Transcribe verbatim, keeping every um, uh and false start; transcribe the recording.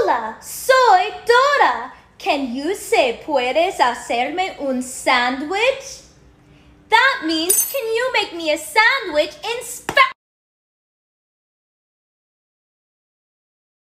Hola, soy Dora. Can you say puedes hacerme un sandwich? That means can you make me a sandwich in